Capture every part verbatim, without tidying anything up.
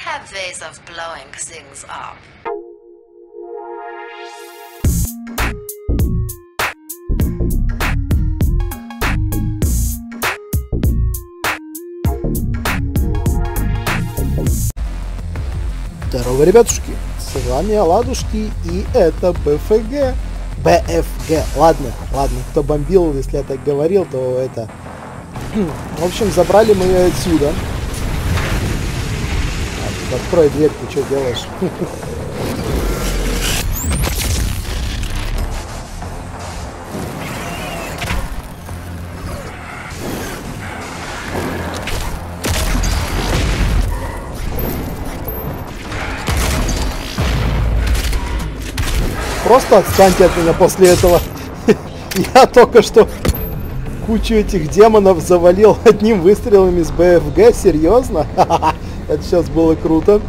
have ways of blowing things up. Здорово, ребятушки, с вами Оладушки, и это БФГ. БФГ, ладно, ладно, кто бомбил, если я так говорил, то это... В общем, забрали мы ее отсюда. Открой дверь, ты что делаешь? Просто отстаньте от меня после этого. Я только что кучу этих демонов завалил одним выстрелом из БФГ. Серьезно? Это сейчас было круто.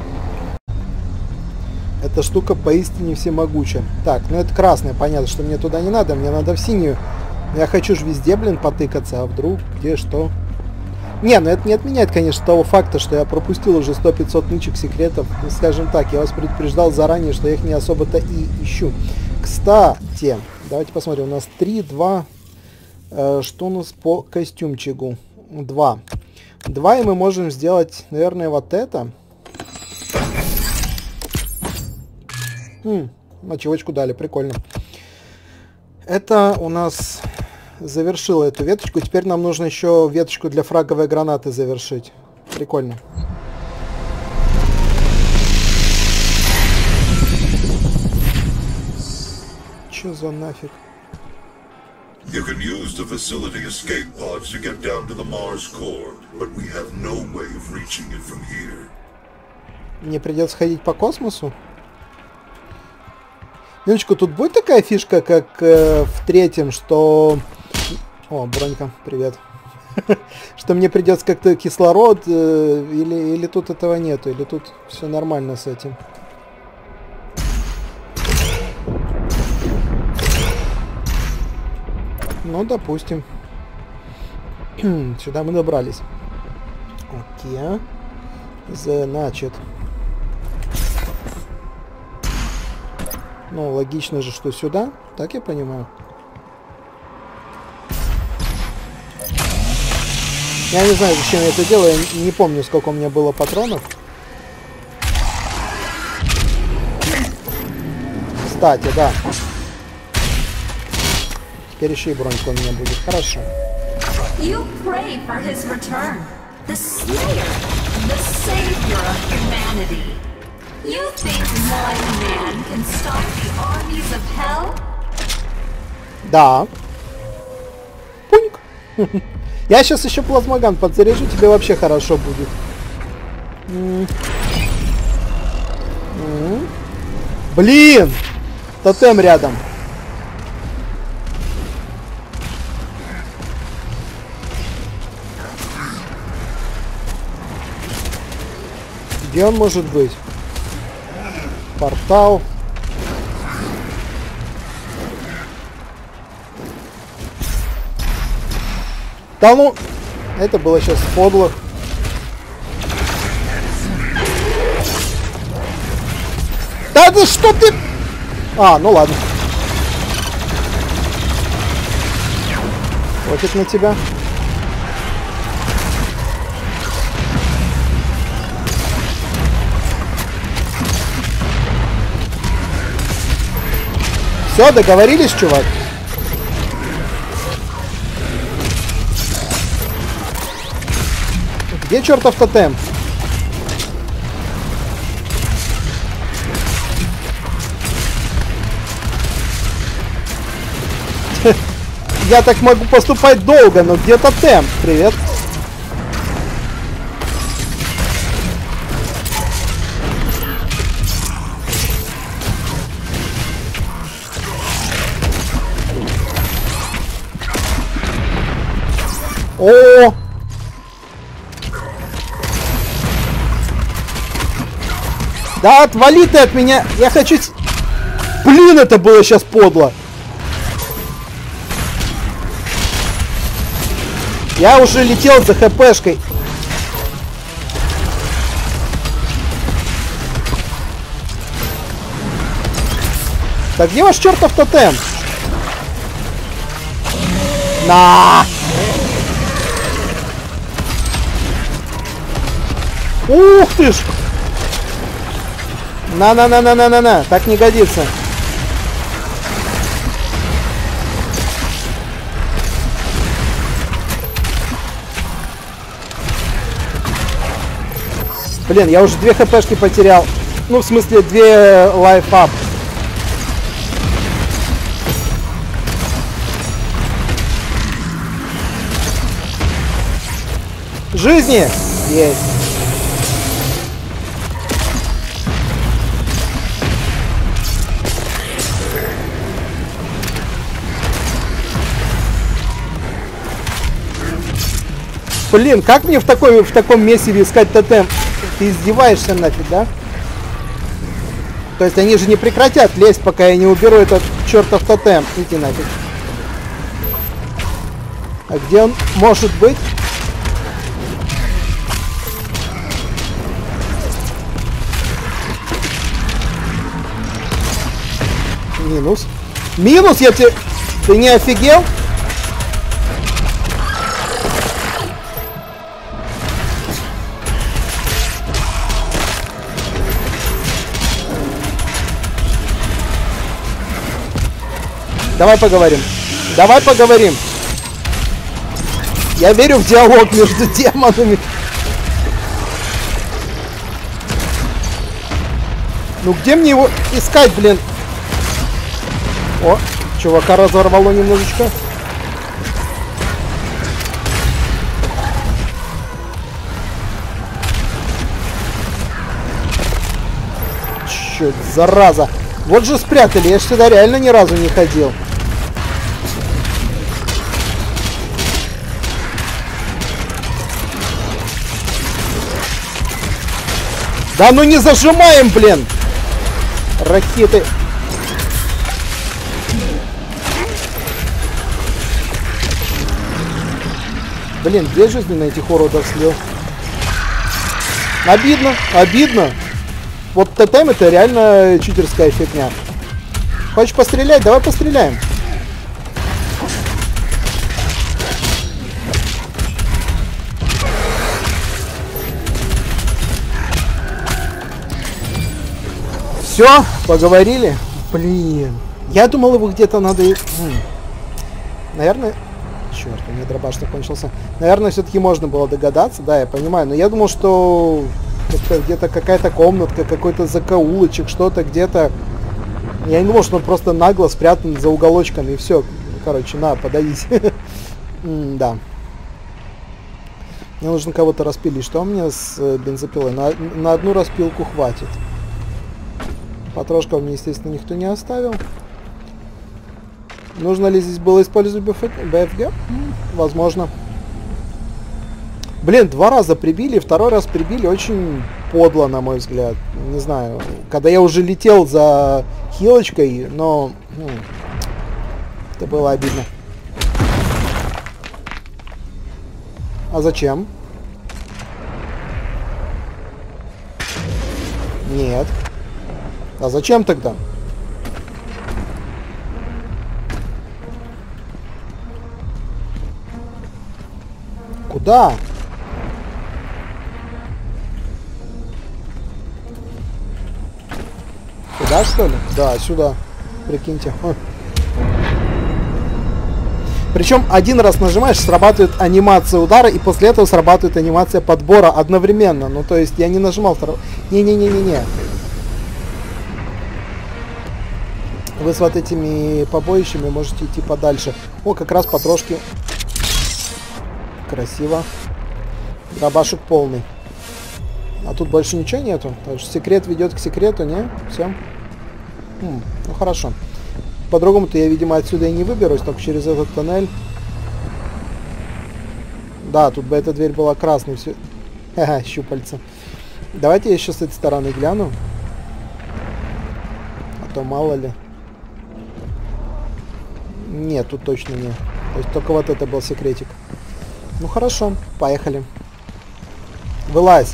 Эта штука поистине всемогуча. Так, ну это красная, понятно, что мне туда не надо. Мне надо в синюю. Я хочу же везде, блин, потыкаться. А вдруг, где, что? Не, ну это не отменяет, конечно, того факта, что я пропустил уже сто-пятьсот нычек секретов. Ну, скажем так, я вас предупреждал заранее, что я их не особо-то и ищу. Кстати, давайте посмотрим. У нас три, два. Э, что у нас по костюмчику? два. два, и мы можем сделать, наверное, вот это. Хм, мотивочку дали, прикольно. Это у нас... завершила эту веточку. Теперь нам нужно еще веточку для фраговой гранаты завершить. Прикольно. Че за нафиг? You can use the facility escape pods to get down to the Mars core, but we have no way of reaching it from here. Мне придется ходить по космосу? Минуточку, тут будет такая фишка, как э, в третьем, что... О, Бронька, привет. Что мне придется как-то кислород, э, или, или тут этого нету, или тут все нормально с этим. Ну, допустим. Сюда мы добрались. Окей. Значит. Ну, логично же, что сюда. Так я понимаю. Я не знаю, зачем я это делаю. Я не помню, сколько у меня было патронов. Кстати, да. Теперь еще и бронька у меня будет. Хорошо. You pray for his return. The Slayer, the savior of humanity. You think one man can stop the armies of hell? Да. Пуньк. Я сейчас еще плазмоган подзаряжу, тебе вообще хорошо будет. М -м -м. Блин! Тотем рядом. Где он может быть? Портал. Да ну, это было сейчас подло. Да ты что ты? А, ну ладно. Хватит на тебя. Все, договорились, чувак? Где чертов тотем? Я так могу поступать долго, но где тотем? Привет. О! Да отвали ты от меня! Я хочу... Блин, это было сейчас подло! Я уже летел за хпшкой. Так где ваш чертов тотем? На! Ух ты ж! На-на-на-на-на-на-на! Так не годится. Блин, я уже две хпшки потерял. Ну, в смысле, две лайф-ап. Жизни! Есть. Блин, как мне в, такой, в таком месиве искать тотем? Ты издеваешься нафиг, да? То есть они же не прекратят лезть, пока я не уберу этот чертов тотем. Иди нафиг. А где он может быть? Минус. Минус, я тебе... Ты не офигел? Давай поговорим. Давай поговорим. Я верю в диалог между демонами. Ну где мне его искать, блин? О, чувака разорвало немножечко. Чё, зараза. Вот же спрятали, я ж сюда реально ни разу не ходил. Да ну не зажимаем, блин! Ракеты. Блин, две жизни на этих уродов слил. Обидно, обидно. Вот тотем это реально читерская фигня. Хочешь пострелять? Давай постреляем. Все, поговорили. Блин. Я думал, его где-то надо... Наверное... Черт, у меня дробаш закончился. Наверное, все-таки можно было догадаться. Да, я понимаю. Но я думал, что... где-то какая-то комнатка, какой-то закоулочек, что-то где-то. Я не думал, что он просто нагло спрятан за уголочками. И все. Короче, на, подавись. Да. Мне нужно кого-то распилить. Что у меня с бензопилой? На, на одну распилку хватит. Патрошков мне, естественно, никто не оставил. Нужно ли здесь было использовать бэ эф гэ? Возможно. Блин, два раза прибили, второй раз прибили очень подло, на мой взгляд. Не знаю, когда я уже летел за хилочкой, но... Хм, это было обидно. А зачем? Нет. А зачем тогда? Куда? Сюда, что ли? Да, сюда. Прикиньте. Ой. Причем один раз нажимаешь, срабатывает анимация удара, и после этого срабатывает анимация подбора одновременно. Ну, то есть я не нажимал второго. Не-не-не-не-не. Вы с вот этими побоищами можете идти подальше. О, как раз потрошки. Красиво. Дробашек полный. А тут больше ничего нету. Потому что секрет ведет к секрету, не? Все. Хм, ну хорошо. По-другому-то я, видимо, отсюда и не выберусь, только через этот тоннель. Да, тут бы эта дверь была красной. Все. Ха-ха, щупальца. Давайте я еще с этой стороны гляну. А то мало ли. Нет, тут точно нет. То есть только вот это был секретик. Ну хорошо, поехали. Вылазь.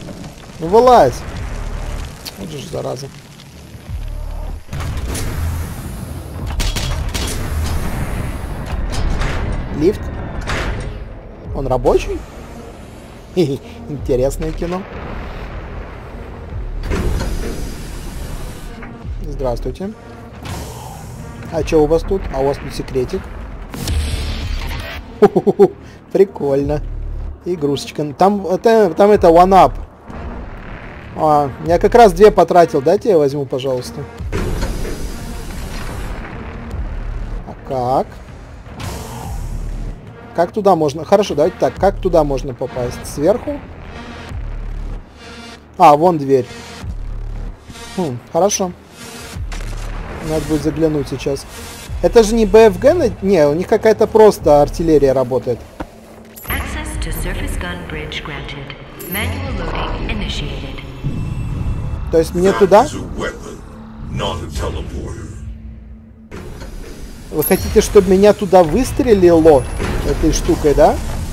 Ну вылазь. Вот же зараза. Лифт. Он рабочий? Интересное кино. Здравствуйте. А что у вас тут? А у вас тут секретик. Прикольно. Игрушечка. Там, это, там это one-up. А, я как раз две потратил. Дайте я возьму, пожалуйста. А как? Как туда можно... Хорошо, давайте так. Как туда можно попасть? Сверху? А, вон дверь. Хм, хорошо. Надо будет заглянуть сейчас. Это же не бэ эф гэ? Не, у них какая-то просто артиллерия работает. То есть мне туда? Вы хотите, чтобы меня туда выстрелило этой штукой, да?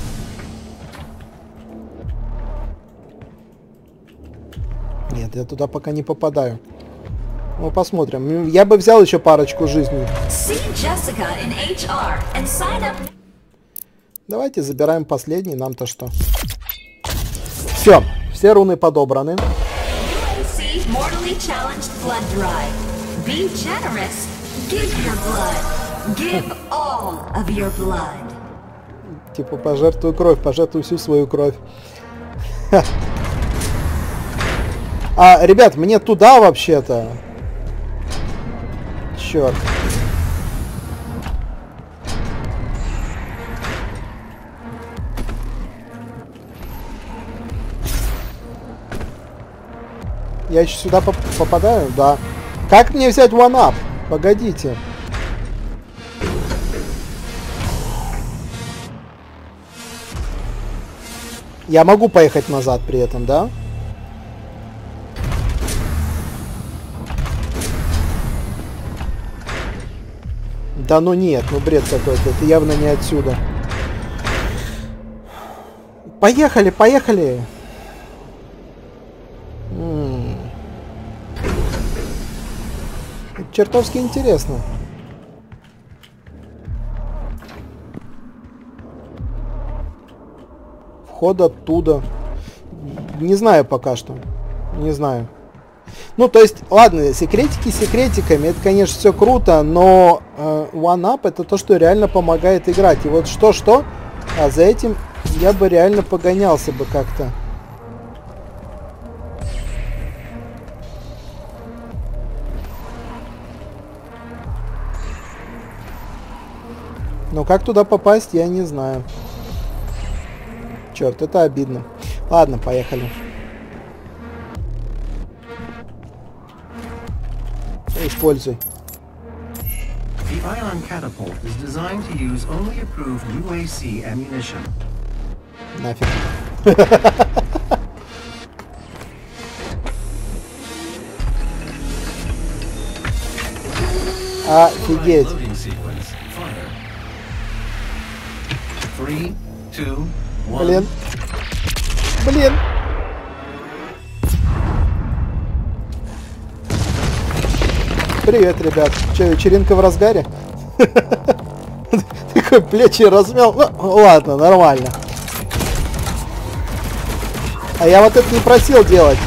Нет, я туда пока не попадаю. Ну, посмотрим. Я бы взял еще парочку жизней. Давайте забираем последний. Нам-то что? Все. Все руны подобраны. Типа, пожертвуй кровь, пожертвуй всю свою кровь. А, ребят, мне туда вообще-то. Черт. Я еще сюда поп попадаю? Да. Как мне взять one-up? Погодите. Я могу поехать назад при этом, да? Да ну нет, ну бред какой-то. Это явно не отсюда. Поехали, поехали. М-м. Чертовски интересно. Вход оттуда. Не знаю пока что. Не знаю. Ну, то есть, ладно, секретики секретиками, это, конечно, все круто, но э, one-up это то, что реально помогает играть. И вот что-что, а за этим я бы реально погонялся бы как-то. Но как туда попасть, я не знаю. Черт, это обидно. Ладно, поехали. Используй. The ion catapult is designed to use only approved ю эй си ammunition. Нафиг. Офигеть. Блин. Блин. Привет, ребят. Че, вечеринка в разгаре? Такой плечи размял. Ну, ладно, нормально. А я вот это не просил делать.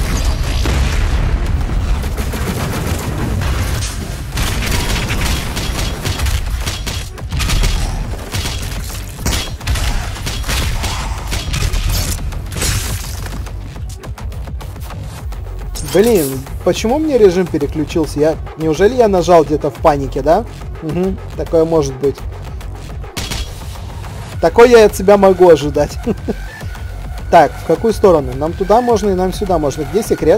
Блин, почему мне режим переключился? Я... Неужели я нажал где-то в панике, да? Угу, такое может быть. Такое я от себя могу ожидать. Так, в какую сторону? Нам туда можно и нам сюда можно. Где секрет?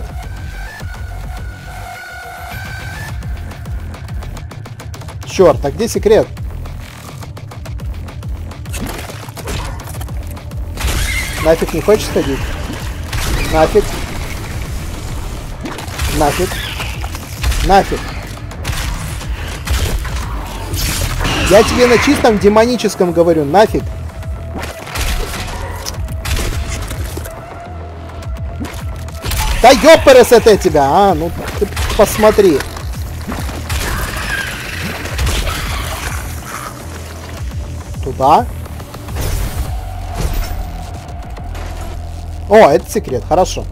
Черт, а где секрет? Нафиг не хочешь сходить? Нафиг. Нафиг. Нафиг. Я тебе на чистом демоническом говорю. Нафиг. Да ёпперс это тебя, а? Ну ты посмотри. Туда. О, это секрет, хорошо.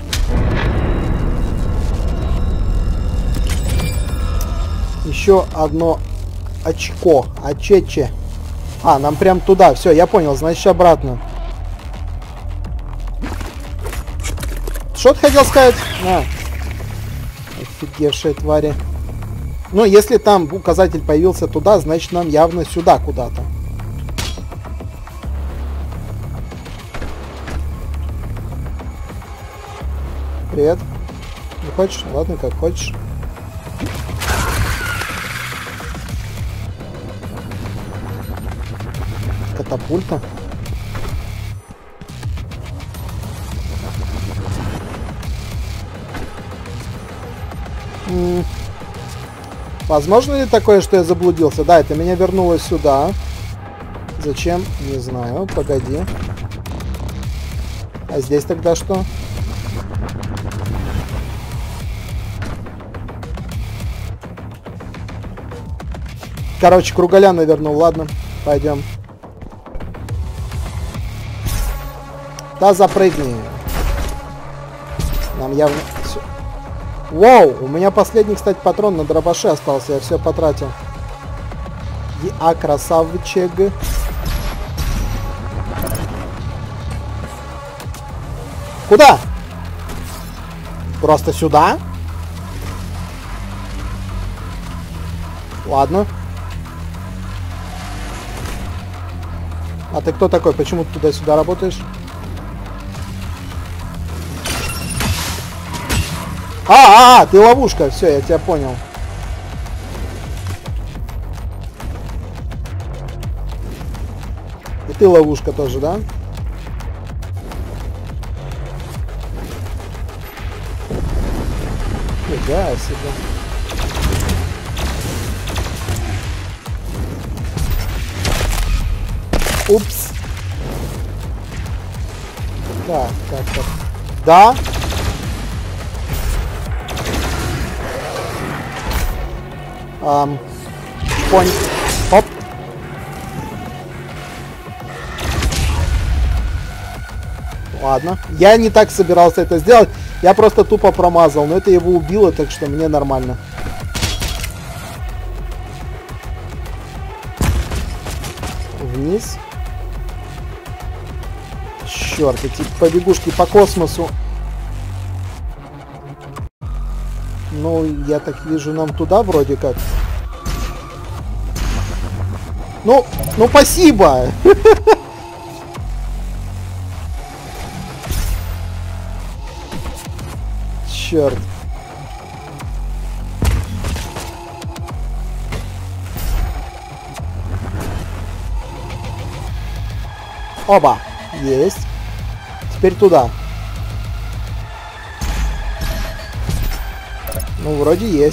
Еще одно очко. Очече. А, нам прям туда. Все, я понял, значит обратно. Что ты хотел сказать? На. Офигевшие твари. Ну, если там указатель появился туда, значит нам явно сюда куда-то. Привет. Не хочешь? Ладно, как хочешь. Катапульта. М-м. Возможно ли такое, что я заблудился? Да, это меня вернуло сюда. Зачем? Не знаю. Погоди. А здесь тогда что? Короче, кругаля навернул. Ладно, пойдем. Да, запрыгни. Нам явно... Всё. Воу! У меня последний, кстати, патрон на дробаше остался. Я все потратил. А, красавчик. Куда? Просто сюда? Ладно. А ты кто такой? Почему ты туда-сюда работаешь? А, а, а, ты ловушка. Все, я тебя понял. И ты ловушка тоже, да? Фига себе. Упс. Так, так, так. Да. Ам. Понь. Оп. Ладно. Я не так собирался это сделать. Я просто тупо промазал. Но это его убило, так что мне нормально. Вниз. Черт, эти побегушки по космосу. Ну, я так вижу, нам туда вроде как. Ну, ну спасибо! Черт. Оба! Есть. Теперь туда. Ну, вроде есть.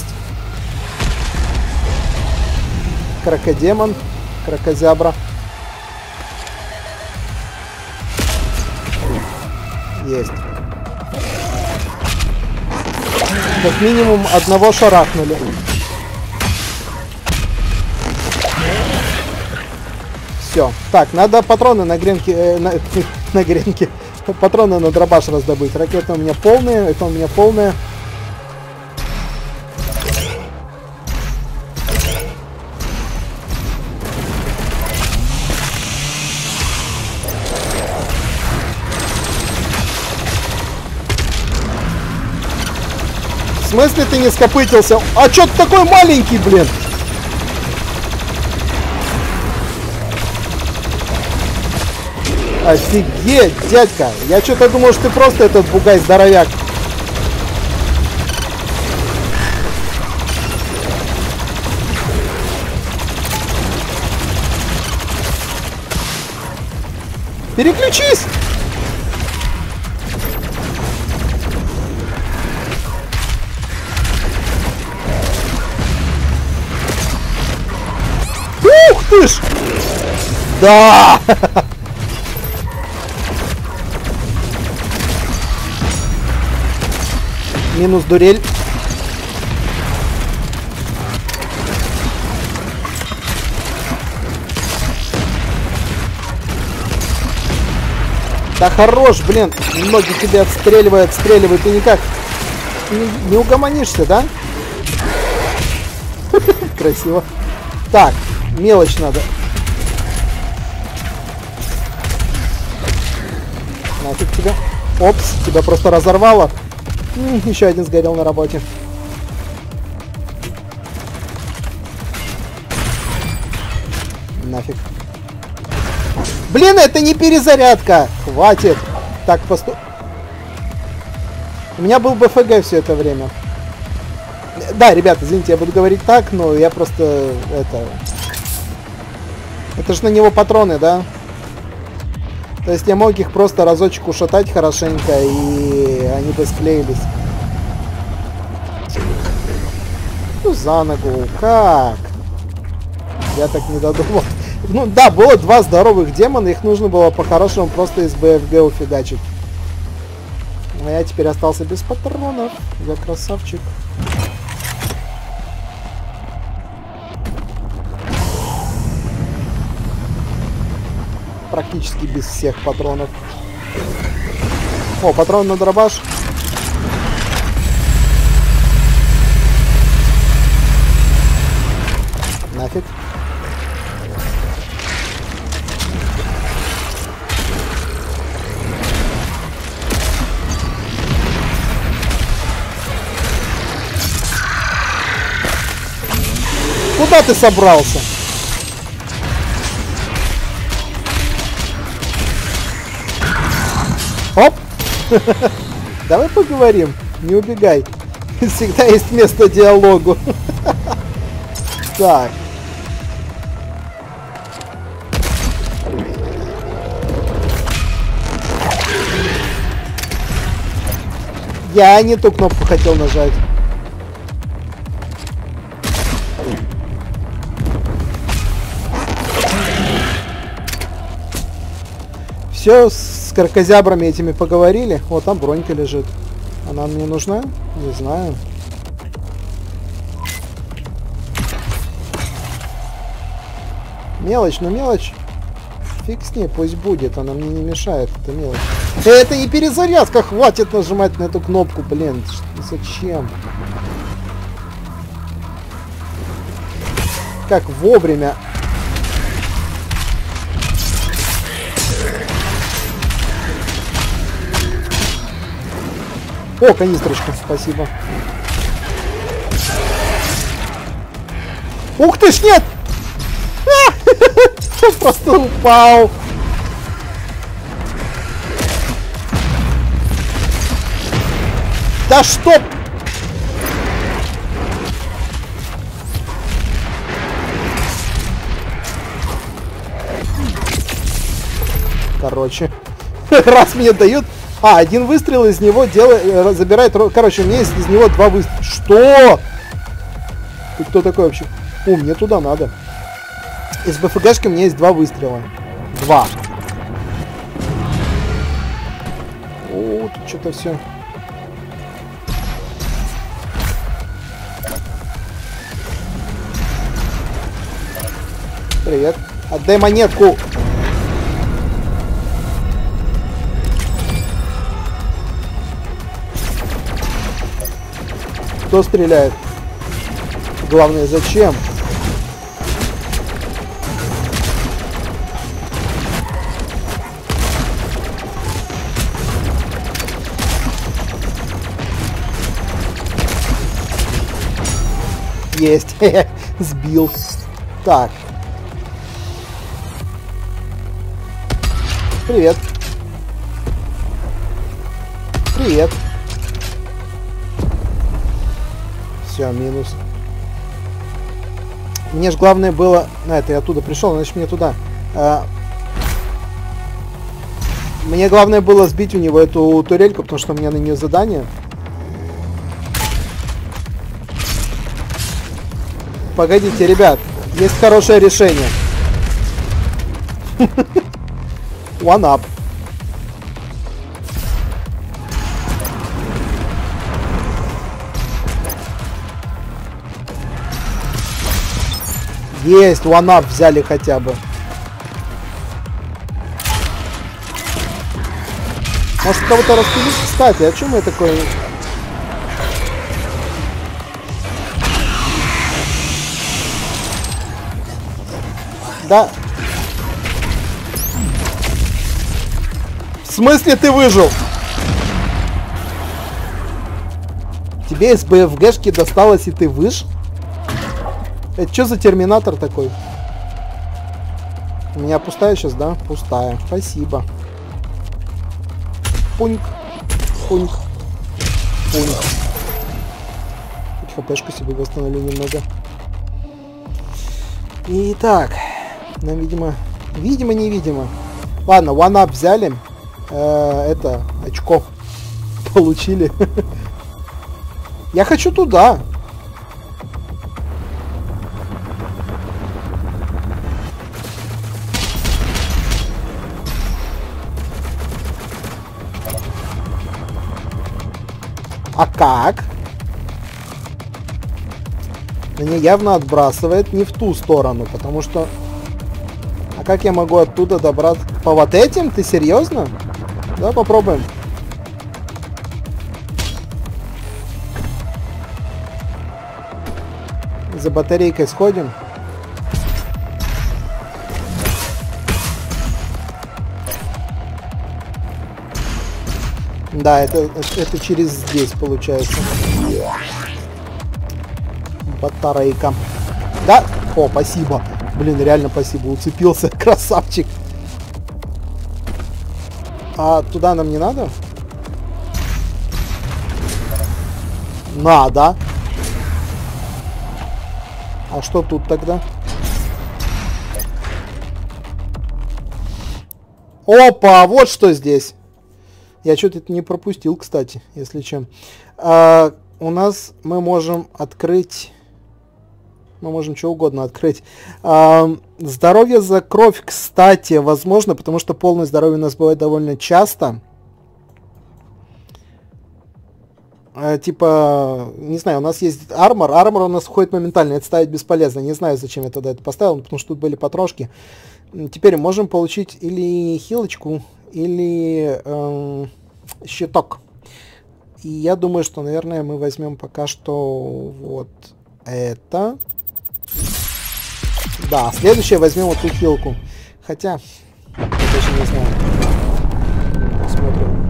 Крокодемон. Крокозябра. Есть. Как минимум одного шарахнули. Все. Так, надо патроны на гренки... Э, на, на гренки. Патроны на дробаш раздобыть. Ракеты у меня полные. Это у меня полная. В смысле ты не скопытился? А чё ты такой маленький, блин? Офигеть, дядька. Я что-то думал, что ты просто этот бугай-здоровяк. Переключись! Ух ты ж! Да! Минус дурель. Да хорош, блин. Ноги тебя отстреливают, отстреливают. Ты никак не, не угомонишься, да? Красиво. Так, мелочь надо. Нафиг тебя. Опс, тебя просто разорвало. М, еще один сгорел на работе. Нафиг. Блин, это не перезарядка! Хватит! Так, посту... У меня был БФГ все это время. Да, ребята, извините, я буду говорить так, но я просто... Это... Это же на него патроны, да? То есть я мог их просто разочек ушатать хорошенько, и они бы склеились. Ну, за ногу. Как? Я так не додумал. Ну да, было два здоровых демона, их нужно было по-хорошему просто из БФГ уфигачить. А я теперь остался без патронов. Я красавчик. Практически без всех патронов. О, патрон на дробаш. Нафиг. Куда ты собрался? Оп! Давай поговорим. Не убегай. Всегда есть место диалогу. Так. Я не ту кнопку хотел нажать. Все, с кракозябрами этими поговорили. Вот там бронька лежит. Она мне нужна? Не знаю. Мелочь, ну мелочь. Фиг с ней, пусть будет. Она мне не мешает, это мелочь. Это не перезарядка, хватит нажимать на эту кнопку, блин. Зачем? Как вовремя. О, канистрочка, спасибо. Ух ты ж, нет! А! Просто упал. Да что? Короче, раз мне дают... А, один выстрел из него делает, забирает... Короче, у меня есть из него два выстрела. Что? Ты кто такой вообще? О, мне туда надо. Из БФГшки у меня есть два выстрела. Два. О, тут что-то все. Привет. Отдай монетку. Кто стреляет? Главное, зачем? Есть. Сбил. Так. Привет. Привет. Все, минус. Мне же главное было... На, это я оттуда пришел, значит мне туда. А... Мне главное было сбить у него эту турельку, потому что у меня на нее задание. Погодите, ребят. Есть хорошее решение. One up. Есть, one up взяли хотя бы. Может, кого-то распилить? Кстати, о чем я такой... Да. В смысле ты выжил? Тебе из БФГшки досталось, и ты выжил? Это что за терминатор такой? У меня пустая сейчас, да? Пустая. Спасибо. Пуньк. Пуньк. Пуньк. ХПшку себе восстановлю немного. Итак. Нам, видимо... Видимо, невидимо. Ладно, one-up взяли. Э, это, очко. Получили. Я хочу туда. А как? Меня явно отбрасывает не в ту сторону, потому что... А как я могу оттуда добраться? По вот этим? Ты серьезно? Да, попробуем. За батарейкой сходим. Да, это, это через здесь получается. Батарейка. Да? О, спасибо. Блин, реально спасибо. Уцепился. Красавчик. А туда нам не надо? Надо. А что тут тогда? Опа, вот что здесь. Я что-то это не пропустил, кстати, если чем. А, у нас мы можем открыть... Мы можем что угодно открыть. А, здоровье за кровь, кстати, возможно, потому что полное здоровье у нас бывает довольно часто. А, типа, не знаю, у нас есть армор. Армор у нас уходит моментально. Это ставить бесполезно. Не знаю, зачем я тогда это поставил, потому что тут были потрошки. Теперь можем получить или хилочку, или э, щиток. И я думаю, что, наверное, мы возьмем пока что вот это. Да, следующее возьмем вот эту хилку. Хотя, я даже не знаю. Посмотрим.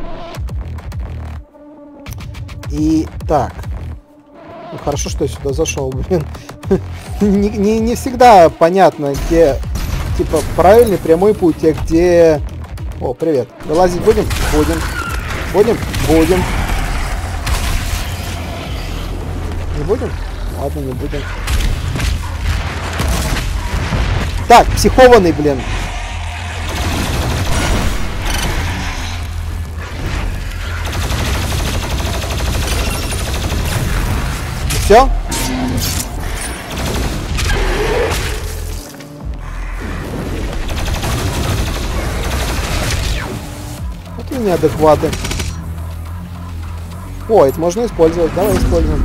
И так. Ну, хорошо, что я сюда зашел, блин. не, не, не всегда понятно, где... Типа, правильный прямой путь, а где... О, привет. Вылазить будем? Будем. Будем? Будем. Не будем? Ладно, не будем. Так, психованный, блин. Все? Неадекваты. О, это можно использовать. Давай используем.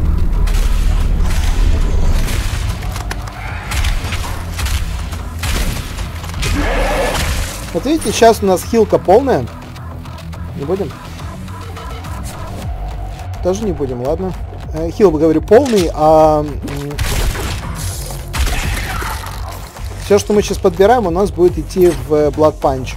Вот видите, сейчас у нас хилка полная. Не будем? Тоже не будем, ладно. Хил, говорю, полный, а... все, что мы сейчас подбираем, у нас будет идти в Blood Punch.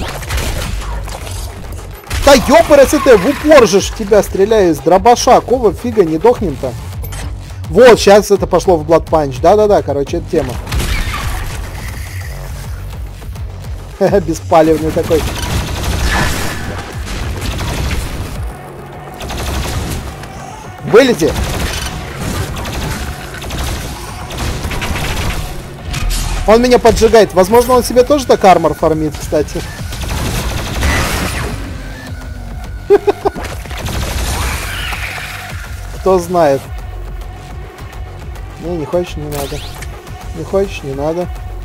Да ёпарас, это в упор же ж тебя стреляю из дробаша. Кого фига не дохнем-то? Вот, сейчас это пошло в Blood Punch. Да-да-да, короче, это тема. Беспалевный такой. Вылети! Он меня поджигает. Возможно, он себе тоже так армор фармит, кстати. Кто знает. Не, не хочешь, не надо. Не хочешь, не надо.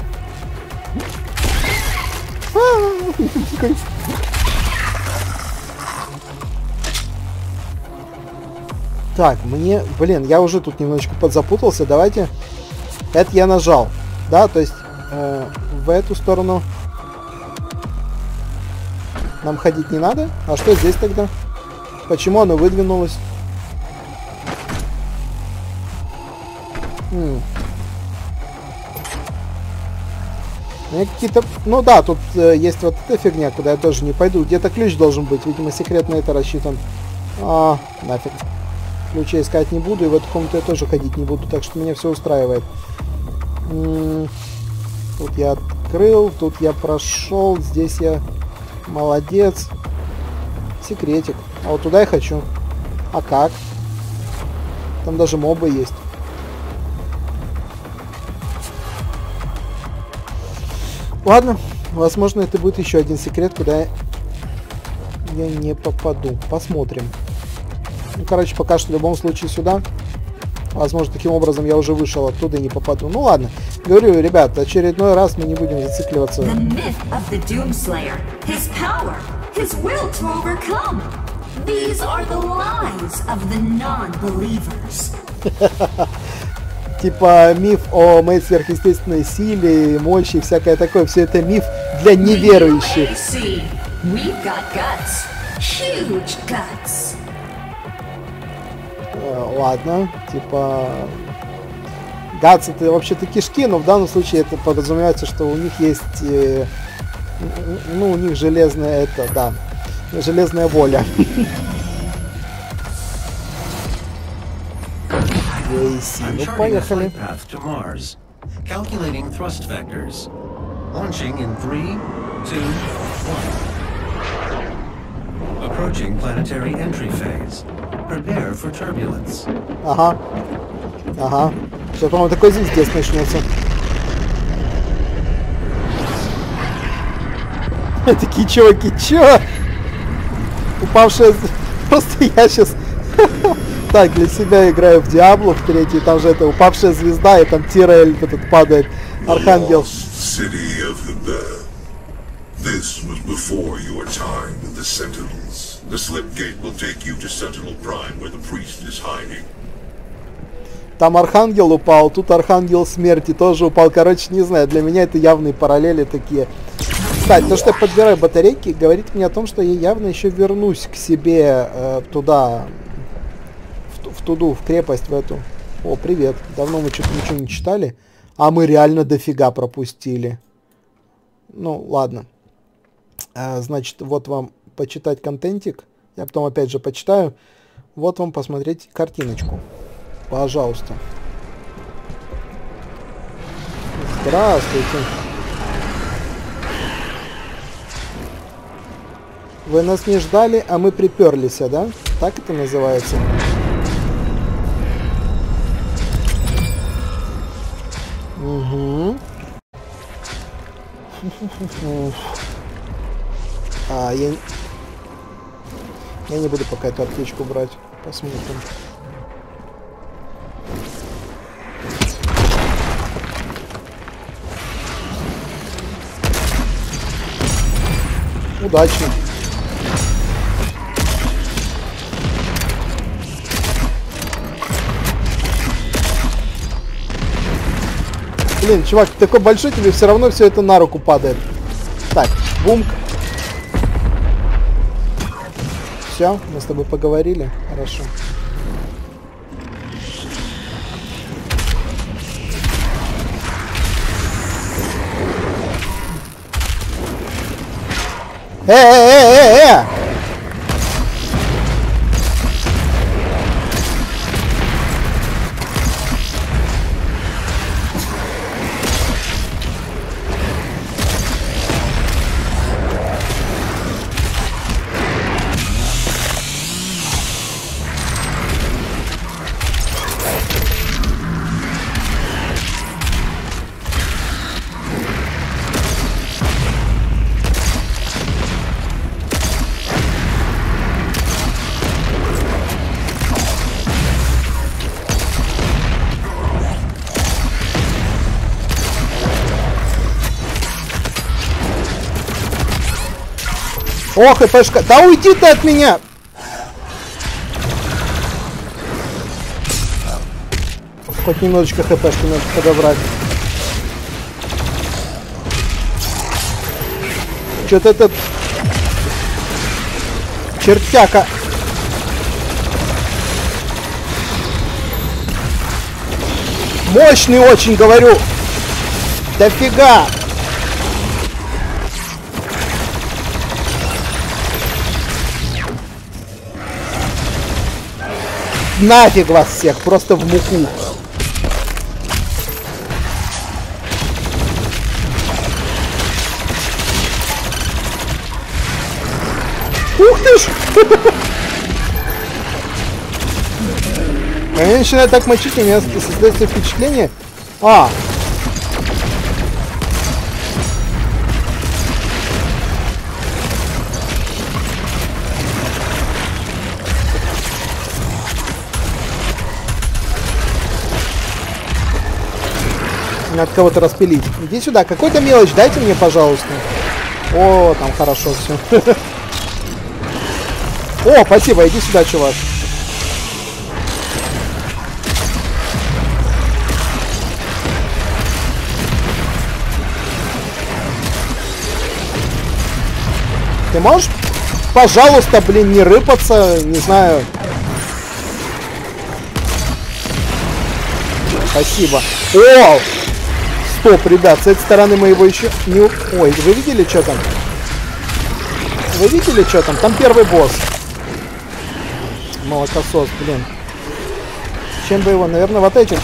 Так, мне... Блин, я уже тут немножечко подзапутался. Давайте... Это я нажал. Да, то есть... Э, в эту сторону... Нам ходить не надо? А что здесь тогда? Почему оно выдвинулось? М. Какие-то... Ну да, тут э, есть вот эта фигня, куда я тоже не пойду. Где-то ключ должен быть. Видимо, секрет на это рассчитан. А, нафиг. Ключи искать не буду, и в эту комнату я тоже ходить не буду, так что меня все устраивает. М-м- тут я открыл, тут я прошел, здесь я молодец. Секретик. А вот туда я хочу. А как? Там даже мобы есть. Ладно, возможно, это будет еще один секрет, куда я не попаду. Посмотрим. Ну, короче, пока что в любом случае сюда. Возможно, таким образом я уже вышел оттуда и не попаду. Ну ладно. Говорю, ребят, очередной раз мы не будем зацикливаться. Типа миф о моей сверхъестественной силе, мощи и всякое такое. Все это миф для неверующих. Ладно, типа... Гатс это вообще-то кишки, но в данном случае это подразумевается, что у них есть... Э, ну, у них железная это, да, железная воля. Ну, поехали. Approaching planetary entry phase. Prepare for turbulence. Ага. Ага. Сейчас, по-моему, такой звездец начнется. Такие чуваки, чё? Упавшая... Просто я сейчас... Так, для себя играю в Диабло в третий, там же это упавшая звезда, и там Тирель этот падает. Архангел. This was before your time with the Sentinels. The slip gate will take you to Sentinel Prime, where the priest is hiding. Там Архангел упал, тут Архангел Смерти тоже упал. Короче, не знаю, для меня это явные параллели такие. Кстати, то, что я подбираю батарейки, говорит мне о том, что я явно еще вернусь к себе э, туда, в, в туду, в крепость в эту. О, привет. Давно мы что-то ничего не читали. А мы реально дофига пропустили. Ну, ладно. А, значит, вот вам почитать контентик. Я потом опять же почитаю. Вот вам посмотреть картиночку. Пожалуйста. Здравствуйте. Вы нас не ждали, а мы приперлись, да? Так это называется. Угу. А, я... Я не буду пока эту аптечку брать. Посмотрим. Удачно. Блин, чувак, ты такой большой, тебе все равно все это на руку падает. Так, бумк. Все, мы с тобой поговорили. Хорошо. Э-э-э-э-э! О, хпшка. Да уйди ты от меня! Хоть немножечко хпшки надо подобрать. Что-то этот Чертяка. Мощный очень, говорю. Дофига. Нафиг вас всех, просто в муку. Ух ты ж! Они начинают так мочить, у меня создается впечатление. А! Надо кого-то распилить. Иди сюда, какой-то мелочь дайте мне, пожалуйста. О, там хорошо все. О, спасибо, иди сюда, чувак. Ты можешь, пожалуйста, блин, не рыпаться, не знаю. Спасибо. О! Стоп, ребят, с этой стороны мы его еще не... Ой, вы видели, что там? Вы видели, что там? Там первый босс. Молокосос, блин. Чем бы его? Наверное, вот этим.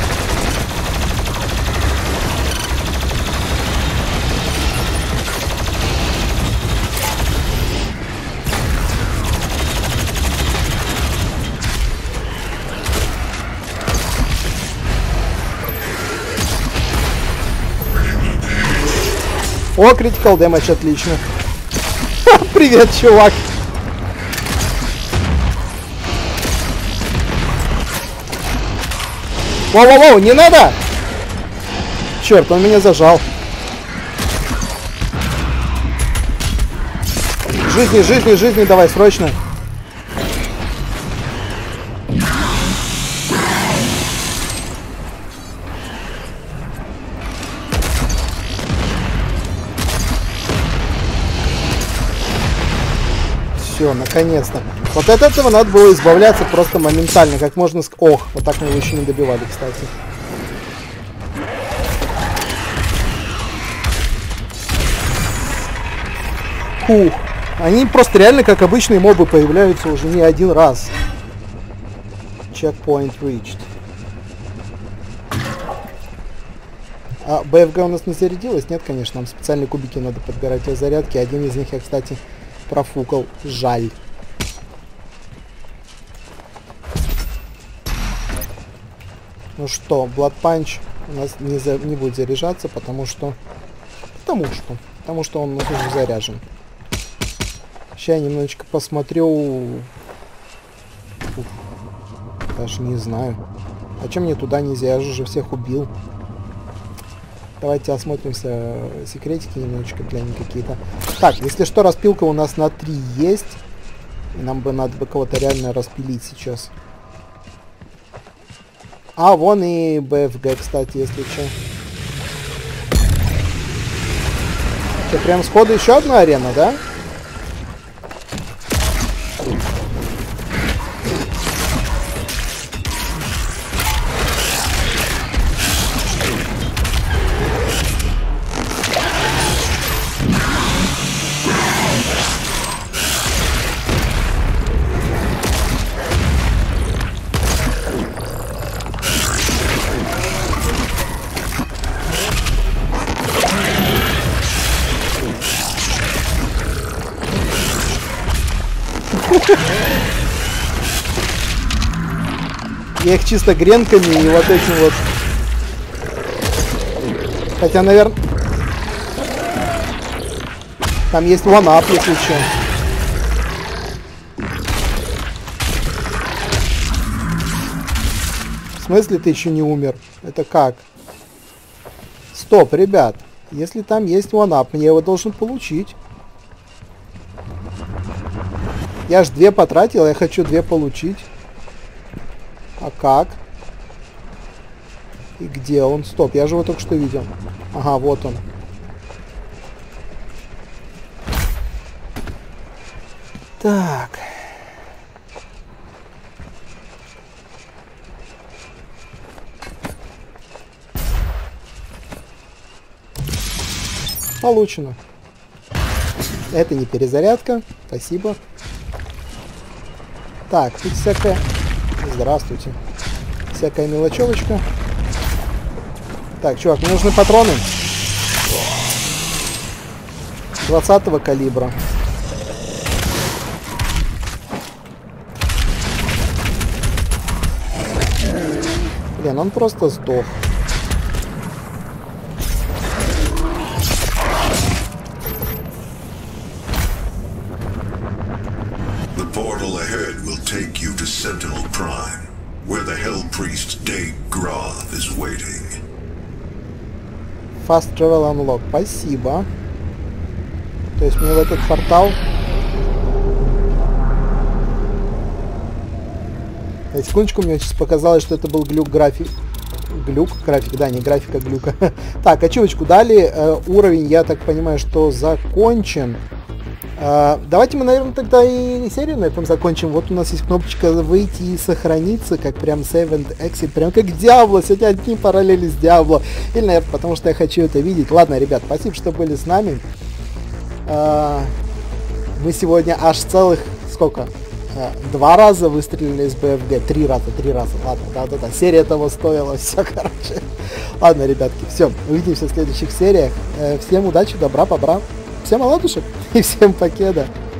О, critical damage, отлично. Привет, чувак. Воу-воу-воу, не надо! Черт, он меня зажал. Жизни, жизни, жизни, давай, срочно. Все, наконец-то. Вот от этого надо было избавляться просто моментально, как можно... Ск... Ох, вот так мы его еще не добивали, кстати. Фух. Они просто реально, как обычные мобы, появляются уже не один раз. Checkpoint reached. А бэ эф гэ у нас не зарядилась? Нет, конечно, нам специальные кубики надо подбирать для зарядки. Один из них я, кстати, профукал. Жаль. Ну что, Blood Punch у нас не, за, не будет заряжаться, потому что... Потому что... Потому что он уже заряжен. Сейчас я немножечко посмотрю... Ух, даже не знаю. А чем мне туда нельзя? Я же уже всех убил. Давайте осмотримся. Секретики немножечко глянем какие-то. Так, если что, распилка у нас на три есть. И нам бы надо бы кого-то реально распилить сейчас. А, вон и бэ эф гэ, кстати, если что. Что, прям сходу еще одна арена, да? Я их чисто гренками и вот этим вот. Хотя, наверное... Там есть one-up, если что. В смысле ты еще не умер? Это как? Стоп, ребят. Если там есть one-up, мне его должен получить. Я ж две потратил, я хочу две получить. А как? И где он? Стоп, я же его только что видел. Ага, вот он. Так. Получено. Это не перезарядка. Спасибо. Так, тут всякая... Здравствуйте. Всякая мелочевочка. Так, чувак, мне нужны патроны. двадцатого калибра. Блин, он просто сдох. The portal ahead will take you to Sentinel Prime, where the Hell Priest Daig Groth is waiting. Fast Travel Unlock. Спасибо. То есть мне в этот портал... На секундочку, мне сейчас показалось, что это был глюк график. Глюк? График, да, не графика, глюка. Так, ачивочку дали. Э, уровень, я так понимаю, что закончен. Э, давайте мы, наверное, тогда и серию на этом закончим. Вот у нас есть кнопочка выйти и сохраниться, как прям save and exit. Прям как Diablo. Сегодня одни параллели с Diablo. Или, наверное, потому что я хочу это видеть. Ладно, ребят, спасибо, что были с нами. Э, мы сегодня аж целых... Сколько? Два раза выстрелили из бэ эф гэ. Три раза, три раза. Ладно, да-да-да. Серия того стоила. Все, короче. Ладно, ребятки, все. Увидимся в следующих сериях. Всем удачи, добра, побра. Всем оладушек и всем покеда.